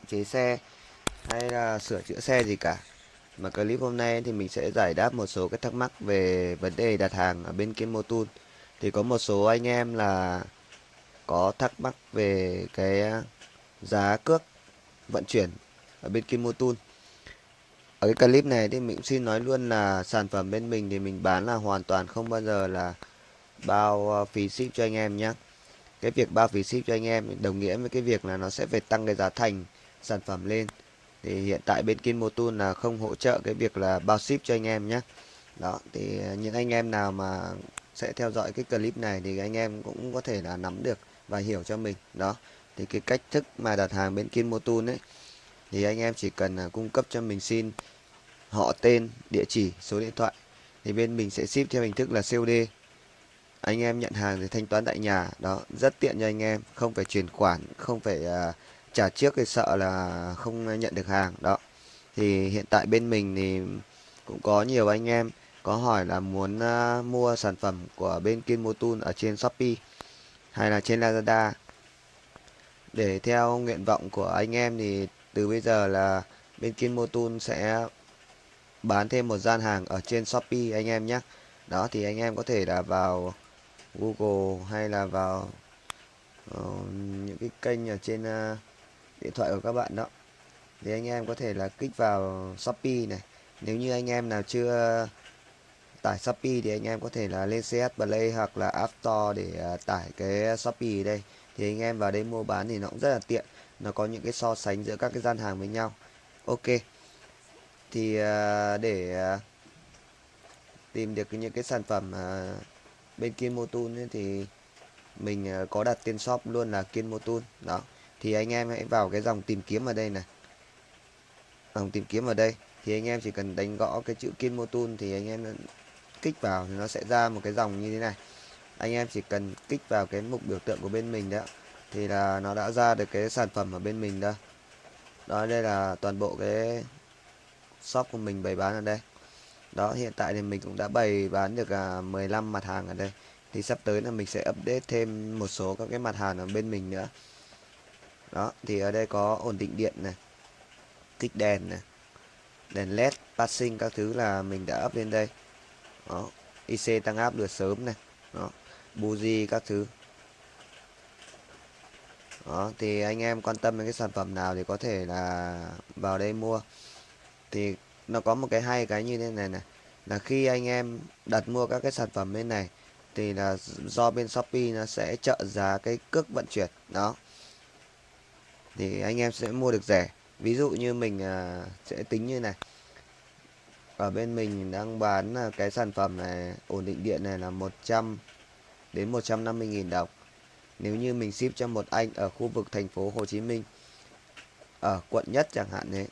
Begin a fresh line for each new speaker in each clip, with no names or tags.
chế xe hay là sửa chữa xe gì cả. Mà clip hôm nay thì mình sẽ giải đáp một số cái thắc mắc về vấn đề đặt hàng ở bên Kinmotool. Thì có một số anh em là có thắc mắc về cái giá cước vận chuyển ở bên Kinmotool. Ở cái clip này thì mình xin nói luôn là sản phẩm bên mình thì mình bán là hoàn toàn không bao giờ là bao phí ship cho anh em nhé. Cái việc bao phí ship cho anh em đồng nghĩa với cái việc là nó sẽ phải tăng cái giá thành sản phẩm lên. Thì hiện tại bên Kinmotool là không hỗ trợ cái việc là bao ship cho anh em nhé. Đó, thì những anh em nào mà sẽ theo dõi cái clip này thì anh em cũng có thể là nắm được và hiểu cho mình. Đó, thì cái cách thức mà đặt hàng bên Kinmotool ấy thì anh em chỉ cần cung cấp cho mình xin họ, tên, địa chỉ, số điện thoại thì bên mình sẽ ship theo hình thức là COD. Anh em nhận hàng thì thanh toán tại nhà. Đó, rất tiện cho anh em, không phải chuyển khoản, không phải trả trước thì sợ là không nhận được hàng. Đó, thì hiện tại bên mình thì cũng có nhiều anh em có hỏi là muốn mua sản phẩm của bên Kinmotool ở trên Shopee hay là trên Lazada. Để theo nguyện vọng của anh em thì từ bây giờ là bên Kinmotool sẽ bán thêm một gian hàng ở trên Shopee anh em nhé. Đó, thì anh em có thể là vào Google hay là vào những cái kênh ở trên điện thoại của các bạn đó, thì anh em có thể là kích vào Shopee này. Nếu như anh em nào chưa tải Shopee thì anh em có thể là lên CS Play hoặc là App Store để tải cái Shopee đây. Thì anh em vào đây mua bán thì nó cũng rất là tiện. Nó có những cái so sánh giữa các cái gian hàng với nhau. Ok. Thì để tìm được những cái sản phẩm bên Kinmotool thì mình có đặt tên shop luôn là Kinmotool. Đó, thì anh em hãy vào cái dòng tìm kiếm ở đây này. Dòng tìm kiếm ở đây thì anh em chỉ cần đánh gõ cái chữ Kinmotool thì anh em kích vào thì nó sẽ ra một cái dòng như thế này. Anh em chỉ cần kích vào cái mục biểu tượng của bên mình đó thì là nó đã ra được cái sản phẩm ở bên mình đó. Đó, đây là toàn bộ cái shop của mình bày bán ở đây. Đó, hiện tại thì mình cũng đã bày bán được 15 mặt hàng ở đây. Thì sắp tới là mình sẽ update thêm một số các cái mặt hàng ở bên mình nữa. Đó, thì ở đây có ổn định điện này, kích đèn này, đèn led, passing các thứ là mình đã up lên đây. Đó, IC tăng áp lửa sớm này. Đó, buji các thứ. Đó, thì anh em quan tâm đến cái sản phẩm nào thì có thể là vào đây mua. Thì nó có một cái hay cái như thế này này, là khi anh em đặt mua các cái sản phẩm bên này thì là do bên Shopee nó sẽ trợ giá cái cước vận chuyển. Đó, thì anh em sẽ mua được rẻ. Ví dụ như mình sẽ tính như này. Ở bên mình đang bán cái sản phẩm này, ổn định điện này là 100 đến 150.000 đồng. Nếu như mình ship cho một anh ở khu vực thành phố Hồ Chí Minh, ở quận Nhất chẳng hạn đấy,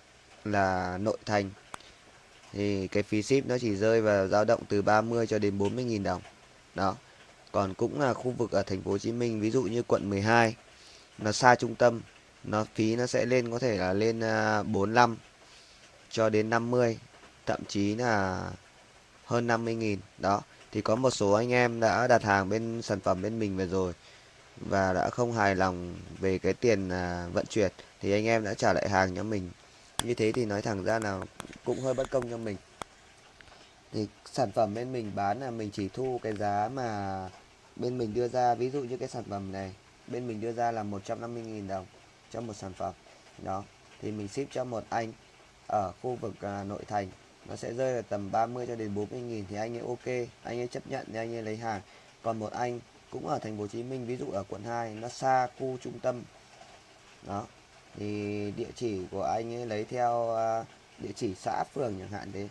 là nội thành, thì cái phí ship nó chỉ rơi vào dao động từ 30 cho đến 40.000 đồng. Đó. Còn cũng là khu vực ở thành phố Hồ Chí Minh, ví dụ như quận 12, nó xa trung tâm, phí nó sẽ lên, có thể là lên 45 cho đến 50, thậm chí là hơn 50.000. Đó, thì có một số anh em đã đặt hàng bên sản phẩm bên mình về rồi và đã không hài lòng về cái tiền vận chuyển thì anh em đã trả lại hàng cho mình. Như thế thì nói thẳng ra là cũng hơi bất công cho mình. Thì sản phẩm bên mình bán là mình chỉ thu cái giá mà bên mình đưa ra. Ví dụ như cái sản phẩm này bên mình đưa ra là 150.000 đồng cho một sản phẩm. Đó, thì mình ship cho một anh ở khu vực nội thành, nó sẽ rơi vào tầm 30 cho đến 40.000 thì anh ấy ok, anh ấy chấp nhận thì anh ấy lấy hàng. Còn một anh cũng ở thành phố Hồ Chí Minh, ví dụ ở quận 2, nó xa khu trung tâm. Đó, thì địa chỉ của anh ấy lấy theo địa chỉ xã phường chẳng hạn, thế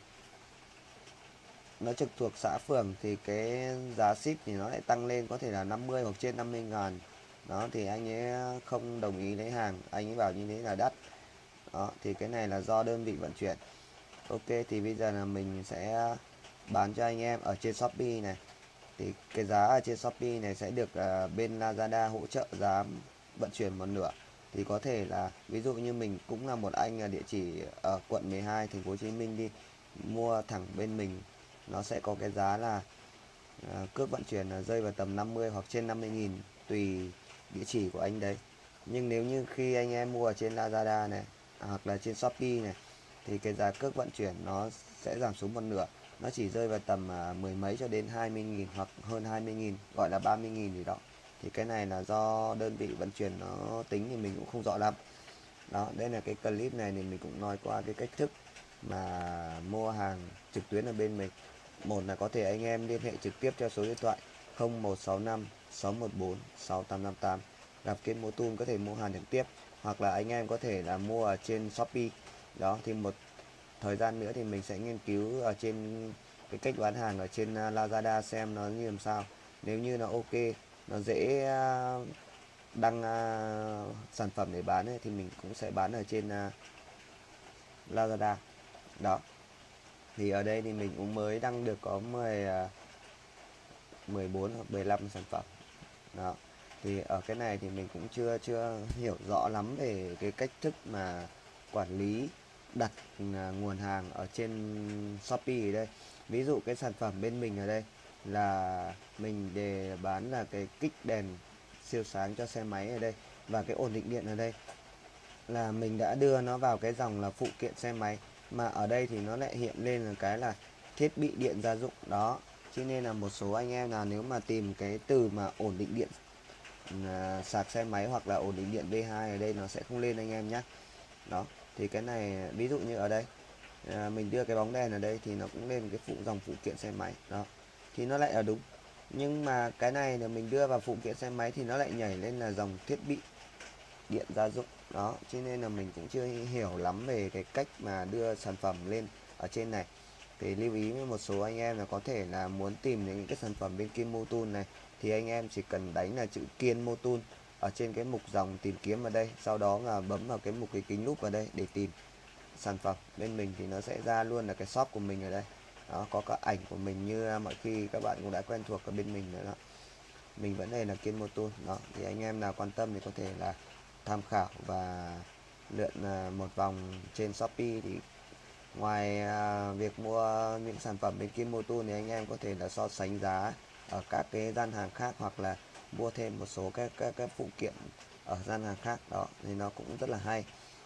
nó trực thuộc xã phường thì cái giá ship thì nó lại tăng lên, có thể là 50 hoặc trên 50 ngàn. Đó, thì anh ấy không đồng ý lấy hàng, anh ấy bảo như thế là đắt. Đó, thì cái này là do đơn vị vận chuyển. Ok, thì bây giờ là mình sẽ bán cho anh em ở trên Shopee này. Thì cái giá ở trên Shopee này sẽ được bên Lazada hỗ trợ giá vận chuyển một nửa. Thì có thể là ví dụ như mình cũng là một anh địa chỉ ở quận 12 thành phố Hồ Chí Minh đi, mua thẳng bên mình, nó sẽ có cái giá là cước vận chuyển là rơi vào tầm 50 hoặc trên 50.000 tùy địa chỉ của anh đấy. Nhưng nếu như khi anh em mua ở trên Lazada này hoặc là trên Shopee này thì cái giá cước vận chuyển nó sẽ giảm xuống một nửa, nó chỉ rơi vào tầm mười mấy cho đến 20.000 hoặc hơn 20.000, gọi là 30.000 gì đó. Thì cái này là do đơn vị vận chuyển nó tính thì mình cũng không rõ lắm. Đó, đây là cái clip này thì mình cũng nói qua cái cách thức mà mua hàng trực tuyến ở bên mình. Một là có thể anh em liên hệ trực tiếp cho số điện thoại 0165 614 6858, gặp Kiên Motul có thể mua hàng trực tiếp, hoặc là anh em có thể là mua ở trên Shopee. Đó, thì một thời gian nữa thì mình sẽ nghiên cứu ở trên cái cách bán hàng ở trên Lazada xem nó như làm sao. Nếu như nó ok, nó dễ đăng sản phẩm để bán ấy, thì mình cũng sẽ bán ở trên Lazada. Đó, thì ở đây thì mình cũng mới đăng được có 14 hoặc 15 sản phẩm. Đó, thì ở cái này thì mình cũng chưa hiểu rõ lắm về cái cách thức mà quản lý đặt nguồn hàng ở trên Shopee ở đây. Ví dụ cái sản phẩm bên mình ở đây là mình để bán là cái kích đèn siêu sáng cho xe máy ở đây, và cái ổn định điện ở đây là mình đã đưa nó vào cái dòng là phụ kiện xe máy, mà ở đây thì nó lại hiện lên là cái là thiết bị điện gia dụng. Đó, cho nên là một số anh em nào nếu mà tìm cái từ mà ổn định điện sạc xe máy hoặc là ổn định điện V2 ở đây nó sẽ không lên anh em nhé. Đó, thì cái này ví dụ như ở đây mình đưa cái bóng đèn ở đây thì nó cũng lên cái dòng phụ kiện xe máy. Đó, thì nó lại ở đúng, nhưng mà cái này là mình đưa vào phụ kiện xe máy thì nó lại nhảy lên là dòng thiết bị điện gia dụng. Đó, cho nên là mình cũng chưa hiểu lắm về cái cách mà đưa sản phẩm lên ở trên này. Thì lưu ý với một số anh em là có thể là muốn tìm những cái sản phẩm bên Kiên Motul này thì anh em chỉ cần đánh là chữ Kiên Motul ở trên cái mục dòng tìm kiếm ở đây, sau đó là bấm vào cái mục cái kính lúp ở đây để tìm sản phẩm bên mình thì nó sẽ ra luôn là cái shop của mình ở đây. Đó, có cả ảnh của mình như mọi khi các bạn cũng đã quen thuộc ở bên mình nữa đó. Mình vẫn đây là Kiên Motul. Đó, thì anh em nào quan tâm thì có thể là tham khảo và lượn một vòng trên Shopee. Thì ngoài việc mua những sản phẩm bên Kiên Motul thì anh em có thể là so sánh giá ở các cái gian hàng khác, hoặc là mua thêm một số các phụ kiện ở gian hàng khác. Đó, thì nó cũng rất là hay.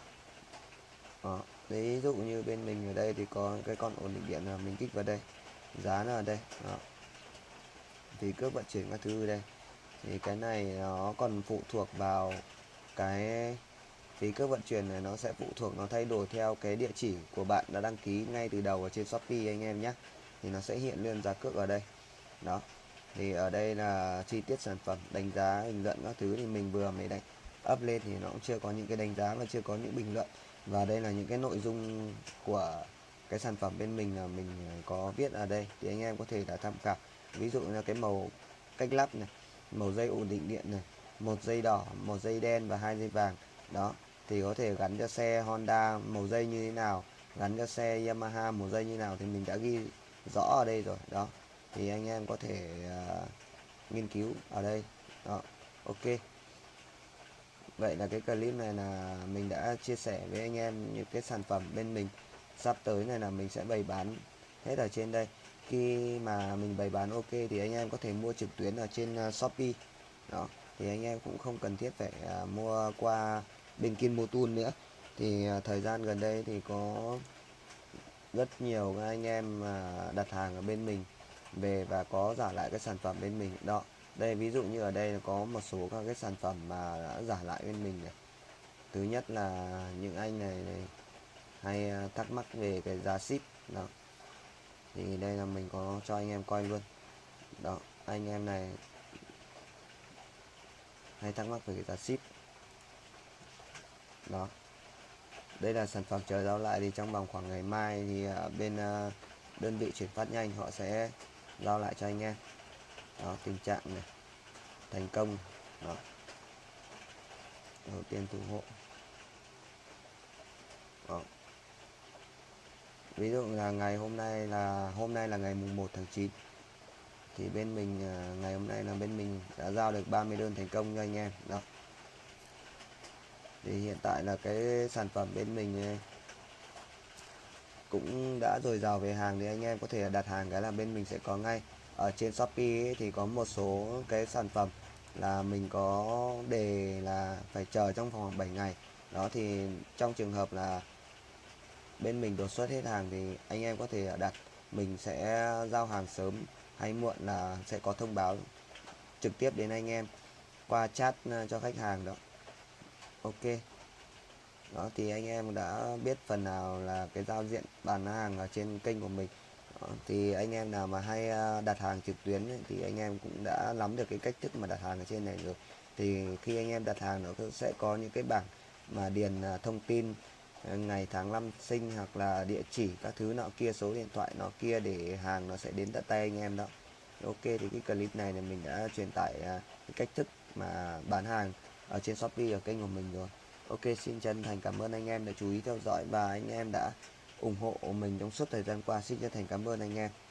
Đó, ví dụ như bên mình ở đây thì có cái con ổn định điện là mình kích vào đây, giá nó ở đây. Đó, thì cước vận chuyển các thứ ở đây, thì cái này nó còn phụ thuộc vào cái phí cước vận chuyển này, nó sẽ phụ thuộc, nó thay đổi theo cái địa chỉ của bạn đã đăng ký ngay từ đầu ở trên Shopee anh em nhé. Thì nó sẽ hiện lên giá cước ở đây. Đó, thì ở đây là chi tiết sản phẩm, đánh giá, bình luận các thứ thì mình vừa mới up lên thì nó cũng chưa có những cái đánh giá và chưa có những bình luận. Và đây là những cái nội dung của cái sản phẩm bên mình là mình có viết ở đây, thì anh em có thể là tham khảo. Ví dụ như cái màu cách lắp này, màu dây ổn định điện này, một dây đỏ, một dây đen và hai dây vàng. Đó, thì có thể gắn cho xe Honda màu dây như thế nào, gắn cho xe Yamaha màu dây như nào thì mình đã ghi rõ ở đây rồi. Đó, thì anh em có thể nghiên cứu ở đây. Đó, ok. Vậy là cái clip này là mình đã chia sẻ với anh em những cái sản phẩm bên mình sắp tới này là mình sẽ bày bán hết ở trên đây. Khi mà mình bày bán ok thì anh em có thể mua trực tuyến ở trên Shopee. Đó, thì anh em cũng không cần thiết phải mua qua bên Kiên Motul nữa. Thì thời gian gần đây thì có rất nhiều anh em đặt hàng ở bên mình về và có giả lại cái sản phẩm bên mình. Đó, đây ví dụ như ở đây có một số các cái sản phẩm mà đã giả lại bên mình này. Thứ nhất là những anh này hay thắc mắc về cái giá ship. Đó, thì đây là mình có cho anh em coi luôn. Đó, anh em này hay thắc mắc về cái giá ship. Đó, đây là sản phẩm chờ giao lại, thì trong vòng khoảng ngày mai thì bên đơn vị chuyển phát nhanh họ sẽ giao lại cho anh em. Đó, tình trạng này thành công. Đó, đầu tiên thủ hộ. Đó, ví dụ là ngày hôm nay là ngày mùng 1 tháng 9 thì bên mình ngày hôm nay là bên mình đã giao được 30 đơn thành công cho anh em. Đó, thì hiện tại là cái sản phẩm bên mình cũng đã dồi dào về hàng, thì anh em có thể đặt hàng cái là bên mình sẽ có ngay. Ở trên Shopee ấy, thì có một số cái sản phẩm là mình có đề là phải chờ trong vòng 7 ngày. Đó thì trong trường hợp là bên mình đột xuất hết hàng thì anh em có thể đặt, mình sẽ giao hàng sớm hay muộn là sẽ có thông báo trực tiếp đến anh em qua chat cho khách hàng đó. Ok. Đó thì anh em đã biết phần nào là cái giao diện bán hàng ở trên kênh của mình. Đó, thì anh em nào mà hay đặt hàng trực tuyến ấy, thì anh em cũng đã nắm được cái cách thức mà đặt hàng ở trên này rồi. Thì khi anh em đặt hàng nó sẽ có những cái bảng mà điền thông tin ngày tháng năm sinh hoặc là địa chỉ các thứ nọ kia, số điện thoại nọ kia để hàng nó sẽ đến tận tay anh em đó. Ok thì cái clip này là mình đã truyền tải cái cách thức mà bán hàng ở trên Shopee ở kênh của mình rồi. Ok, xin chân thành cảm ơn anh em đã chú ý theo dõi và anh em đã ủng hộ mình trong suốt thời gian qua. Xin chân thành cảm ơn anh em.